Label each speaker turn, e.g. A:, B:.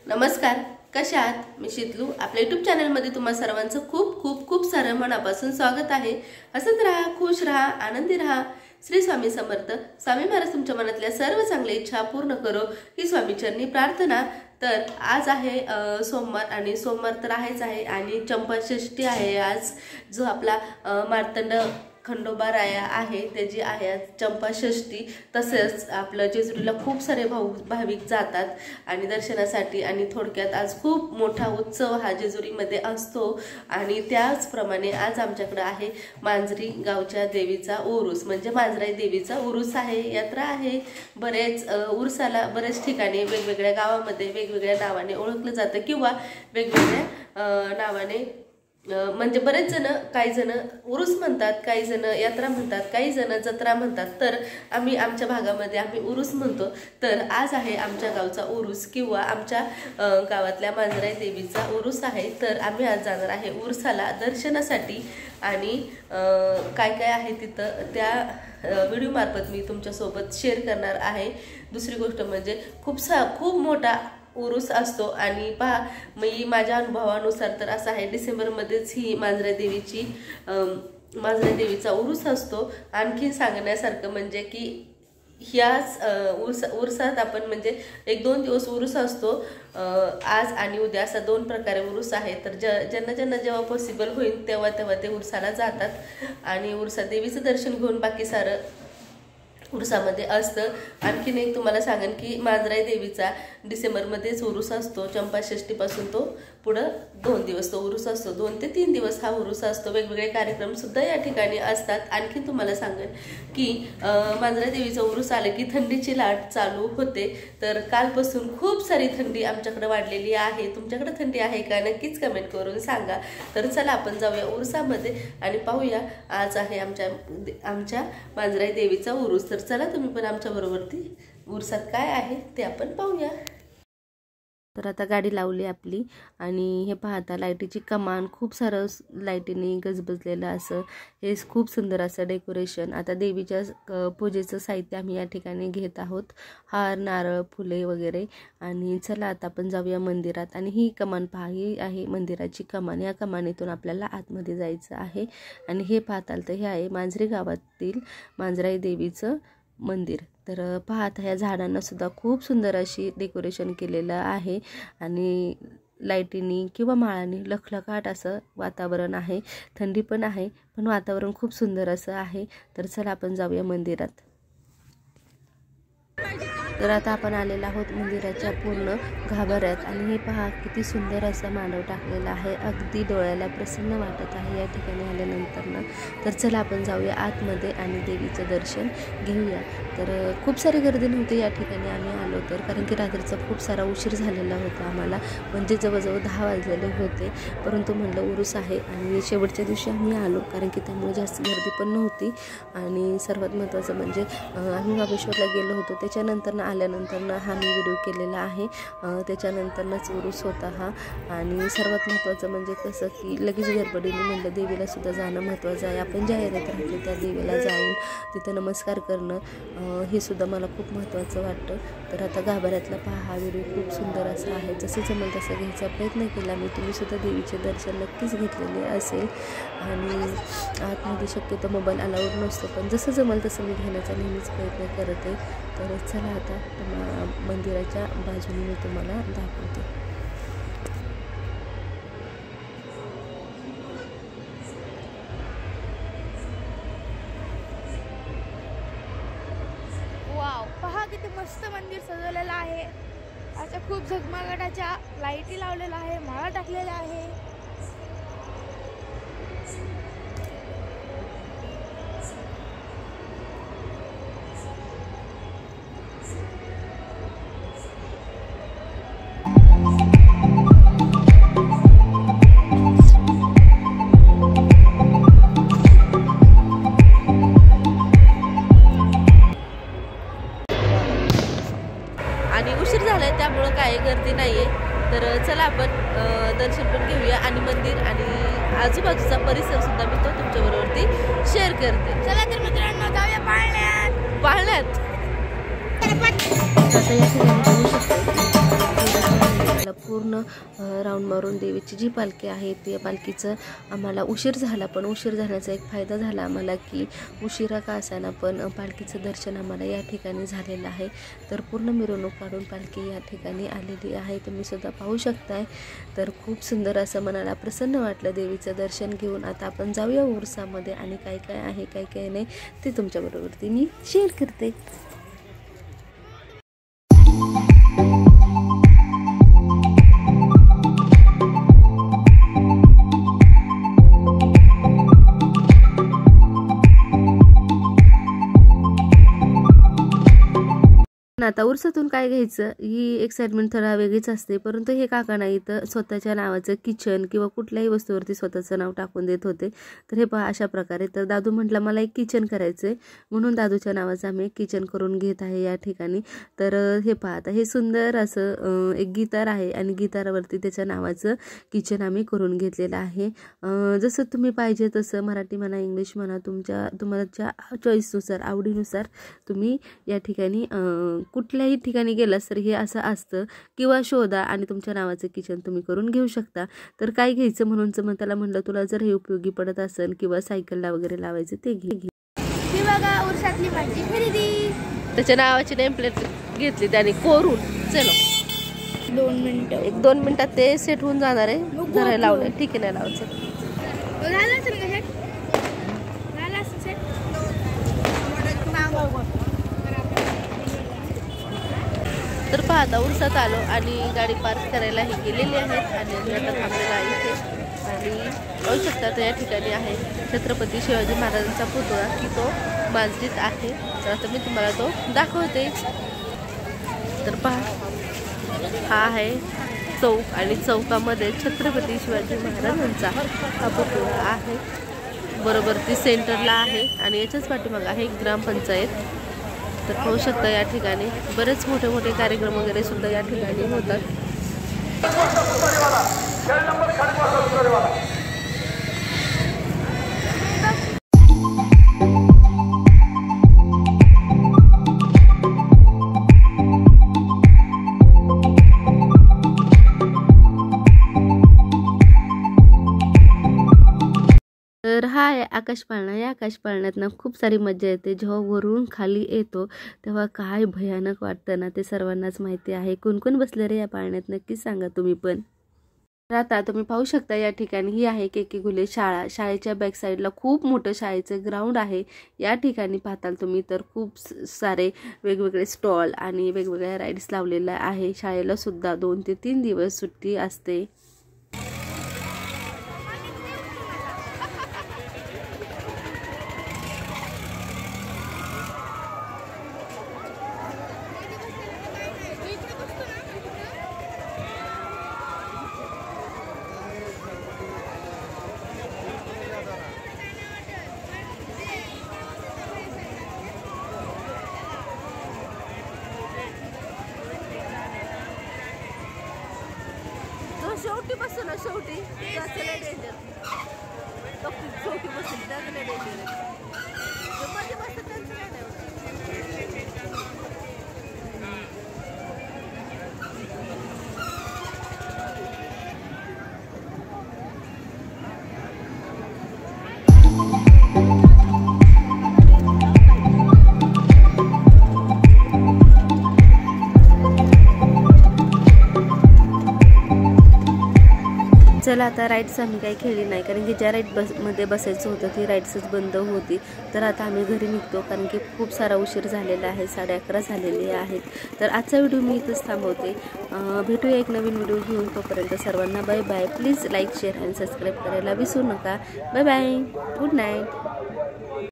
A: नमस्कार, कशा आहात? मी शीतलू आपल्या YouTube चॅनलमध्ये तुम्हा सर्वांचं खूप खूप खूप सारं मनापासून स्वागत आहे। हसत राहा, खुश राहा, आनंदी राहा। श्री स्वामी समर्थ। स्वामी महाराज तुमच्या मनातल्या सर्व चांगल्या इच्छा पूर्ण करो ही स्वामी चरणी प्रार्थना। तर आज आहे सोमवार आणि सोमवार तर आहेच आहे आणि चंपाषष्ठी आहे आज, जो आपला मार्तंड खंडोबा राया आहे त्याची आहे आज चंपाषष्ठी। तसेच आपलं जेजुरीला खूप सारे भाविक जातात आणि दर्शनासाठी आणि थोडक्यात आज खूप मोठा उत्सव हा जेजुरीमध्ये असतो आणि त्याचप्रमाणे आज आमच्याकडे आहे मांजरी गावच्या देवीचा उरूस, म्हणजे मांजराई देवीचा उरूस आहे, यात्रा आहे। बरेच उरसाला बरेच ठिकाणी वेगवेगळ्या गावामध्ये वेगवेगळ्या नावाने ओळखलं जातं किंवा वेगवेगळ्या नावाने म्हणजे बरेच जण, काही जण उरूस म्हणतात, काही जण यात्रा म्हणतात, काही जण जत्रा म्हणतात। तर आम्ही आमच्या भागामध्ये आम्ही उरूस म्हणतो। तर आज आहे आमच्या गावचा उरूस किंवा आमच्या गावातल्या मांजराई देवीचा उरूस आहे। तर आम्ही आज जाणार आहे उरसाला दर्शनासाठी आणि काय काय आहे तिथं त्या व्हिडिओ मार्फत मी तुमच्यासोबत शेअर करणार आहे। दुसरी गोष्ट म्हणजे खूप मोठा उरूस असतो आणि पहा, मी माझ्या अनुभवानुसार तर असं आहे डिसेंबरमध्येच ही मांजराई देवीचा उरूस असतो। आणखी सांगण्यासारखं म्हणजे की ह्याच उरसात आपण म्हणजे 1-2 दिवस उरूस असतो, आज आणि उद्या असा 2 प्रकारे उरूस आहे। तर ज्यांना जेव्हा पॉसिबल होईल तेव्हा ते उरसाला जातात आणि उरसा देवीचं दर्शन घेऊन बाकी सारं उरसामध्ये असतं। आणखीन एक तुम्हाला सांगेन की मांजराई देवीचा डिसेंबरमध्येच उरूस असतो, चंपाषष्ठीपासून तो पुढं 2 दिवस तो उरूस असतो, 2 ते 3 दिवस हा उरूस असतो। वेगवेगळे कार्यक्रम सुद्धा या ठिकाणी असतात। आणखीन तुम्हाला सांगेन की मांजराई देवीचा उरूस आले की थंडीची लाट चालू होते। तर कालपासून खूप सारी थंडी आमच्याकडे वाढलेली आहे। तुमच्याकडे थंडी आहे का? नक्कीच कमेंट करून सांगा। तर चला आपण जाऊया उरसामध्ये आणि पाहूया आज आहे आमच्या मांजराई देवीचा उरूस। तर चला तुम्ही पण आमच्या बरोबरती उरसात काय आहे ते आपण पाहूया। तर आता गाडी लावली आपली आणि हे पाहता लाईटीची कमान, खूप सारं लाईटीने गजबजलेलं असं हे खूप सुंदर असं डेकोरेशन। आता देवीच्या पूजेचं साहित्य आम्ही या ठिकाणी घेत आहोत, हार, नारळ, फुले वगैरे। आणि चला आता आपण जाऊया मंदिरात। आणि ही कमान पहा, ही आहे मंदिराची कमान। या कमानीतून आपल्याला आतमध्ये जायचं आहे आणि हे पाहताल तर हे आहे मांजरी गावातील मांजराई देवीचं मंदिर। तर पाहत ह्या झाडांना सुद्धा खूप सुंदर अशी डेकोरेशन केलेलं आहे आणि लाईटीनी किंवा माळाने लखलखाट असं वातावरण आहे। थंडी पण आहे पण वातावरण खूप सुंदर असं आहे। तर चला आपण जाऊया मंदिरात। तर आता आपण आलेलो आहोत मंदिराच्या पूर्ण गाभाऱ्यात आणि हे पहा किती सुंदर असं मांडव टाकलेला आहे, अगदी डोळ्याला प्रसन्न वाटत आहे या ठिकाणी आल्यानंतर। तर चला आपण जाऊया आतमध्ये आणि देवीचं दर्शन घेऊया। तर खूप सारी गर्दी नव्हती या ठिकाणी आम्ही आलो तर, कारण की रात्रीचा खूप सारा उशीर झालेला होता आम्हाला, म्हणजे जवळजवळ 10 वाजलेले होते। परंतु म्हणलं उरूस आहे आणि शेवटच्या दिवशी आम्ही आलो, कारण की त्यामुळे जास्त गर्दी पण नव्हती। आणि सर्वात महत्त्वाचं म्हणजे आम्ही महाबळेश्वरला गेलो होतो, त्याच्यानंतर आल्यानंतर हा मी व्हिडिओ केलेला आहे, त्याच्यानंतरच उरूस होता हा। आणि सर्वात महत्त्वाचं म्हणजे कसं की लगेच गडबडीने म्हणलं देवीला सुद्धा जाणं महत्त्वाचं आहे, आपण ज्या एरियात राहतो त्या देवीला जाऊन तिथं नमस्कार करणं हे सुद्धा मला खूप महत्त्वाचं वाटतं। तर आता गाभाऱ्यातला पहा हा व्हिडिओ खूप सुंदर असा आहे, जसं जमेल तसं घ्यायचा प्रयत्न केला मी। तुम्ही सुद्धा देवीचे दर्शन नक्कीच घेतलेले असेल आणि आतमध्ये शक्यतो मोबाईल अलाउड नसतो, पण जसं जमेल तसं मी घेण्याचा नेहमीच प्रयत्न करते। तर चला आता मंदिराच्या बाजूने मी तुम्हाला दाखवते।
B: वाव, पहा किती मस्त मंदिर सजवलेलं आहे। अशा खूप झगमगाटाच्या लाईटी लावलेल्या आहे, माळा टाकलेल्या आहे।
A: आणि उशीर झालाय त्यामुळं काही गर्दी नाहीये। तर चला आपण दर्शन पण घेऊया आणि मंदिर आणि आजूबाजूचा परिसर सुद्धा मी तो तुमच्याबरोबरती शेअर करते।
B: चला तर मित्रांनो जाऊया पाळण्यात।
A: आता या ठिकाणी पाहू शकतो पूर्ण राऊंड मारून देवीची जी पालखी आहे त्या पालखीचं आम्हाला उशीर झाला, पण उशीर झाल्याचा एक फायदा झाला आम्हाला की उशिरा का असाना पण पालखीचं दर्शन आम्हाला या ठिकाणी झालेलं आहे। तर पूर्ण मिरवणूक काढून पालखी या ठिकाणी आलेली आहे, तुम्ही सुद्धा पाहू शकताय। तर खूप सुंदर असं मनाला प्रसन्न वाटलं देवीचं दर्शन घेऊन। आता आपण जाऊया उरसामध्ये आणि काय काय आहे काय काय नाही ते तुमच्याबरोबर मी शेअर करते। आता उरसातून काय घ्यायचं ही एक्साइटमेंट थोडा वेगळीच असते, परंतु हे काका नाही तर स्वतःच्या नावाचं किचन किंवा कुठल्याही वस्तूवरती स्वतःचं नाव टाकून देत होते। तर हे पहा अशा प्रकारे। तर दादू म्हटला मला एक किचन करायचं आहे, म्हणून दादूच्या नावाचं आम्ही एक किचन करून घेत आहे या ठिकाणी। तर हे पहा आता हे सुंदर असं एक गिटार आहे आणि गिटारावरती त्याच्या नावाचं किचन आम्ही करून घेतलेलं आहे। जसं तुम्ही पाहिजे तसं मराठी म्हणा इंग्लिश म्हणा तुमच्या चॉईसनुसार आवडीनुसार तुम्ही या ठिकाणी कुठल्याही ठिकाणी गेलास तर हे असं असतं किंवा शोधा आणि तुमच्या नावाचं किचन तुम्ही करून घेऊ शकता। तर काय घ्यायचं म्हणून मग त्याला म्हणलं तुला जर हे उपयोगी पडत असेल किंवा सायकलला वगैरे लावायचं ते घे।
B: ही बघा उरसातली माझी खरेदी।
A: त्याच्या नावाची नेम प्लेट घेतली त्याने कोरून। चलो
B: 2 मिनिटं
A: 1-2 मिनिटात ते सेट होऊन जाणार आहे। जरा लावलं ठीक आहे, नाही लावायचं
B: झालं असेल का सेट? झालं असेल सेट?
A: तर पाहता उरसात आलो आणि गाडी पार्क करायला ही गेलेली आहेत आणि आता थांबलेला आहे इथे। आणि पाहू शकता तर या ठिकाणी आहे छत्रपती शिवाजी महाराजांचा पुतळा की तो माजरीत आहे। तर आता मी तुम्हाला तो दाखवते। तर पहा हा आहे चौक आणि चौकामध्ये छत्रपती शिवाजी महाराजांचा हा पुतळा आहे, बरोबर ती सेंटरला आहे आणि याच्याच पाठीमागे आहे ग्रामपंचायत। तर पाहू शकता या ठिकाणी बरेच मोठे मोठे कार्यक्रम वगैरे सुद्धा या ठिकाणी होतात। तर हा आहे आकाश पाळणा। या आकाश पाळण्यातनं खूप सारी मजा येते। जेव्हा वरून खाली येतो तेव्हा काय भयानक वाटतं ना ते सर्वांनाच माहिती आहे। कोण कोण बसले रे या पाळण्यात नक्की सांगा तुम्ही पण। आता तुम्ही पाहू शकता या ठिकाणी ही आहे के घुले शाळा। शाळेच्या बॅक साईडला खूप मोठं शाळेचं ग्राउंड आहे। या ठिकाणी पाहताल तुम्ही तर खूप सारे वेगवेगळे स्टॉल आणि वेगवेगळ्या राईड्स लावलेल्या आहे। शाळेला सुद्धा 2 ते 3 दिवस सुट्टी असते। शेवटी बसतो ना शेवटी डेंजर शेवटी बसून डेंजर चला आता राईड्स आम्ही काही खेळली नाही, कारण की ज्या मध्ये बसायचं होतं ती राईड्सच बंद होती। तर आता आम्ही घरी निघतो, कारण की खूप सारा उशीर झालेला आहे, 11:30 झालेले आहेत। तर आजचा व्हिडिओ मी इथंच थांबवते। भेटूया एक नवीन व्हिडिओ घेऊन, तोपर्यंत सर्वांना bye bye. Please like share आणि सबस्क्राईब करायला विसरू नका। Bye bye, good night.